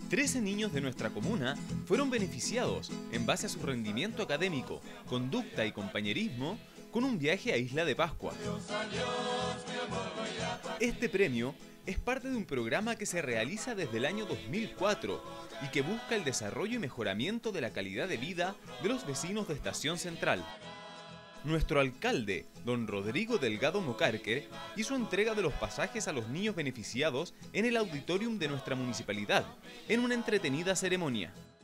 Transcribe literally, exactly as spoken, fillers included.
trece niños de nuestra comuna fueron beneficiados en base a su rendimiento académico, conducta y compañerismo con un viaje a Isla de Pascua. Este premio es parte de un programa que se realiza desde el año dos mil cuatro y que busca el desarrollo y mejoramiento de la calidad de vida de los vecinos de Estación Central. Nuestro alcalde, don Rodrigo Delgado Mocarque, hizo entrega de los pasajes a los niños beneficiados en el auditorium de nuestra municipalidad, en una entretenida ceremonia.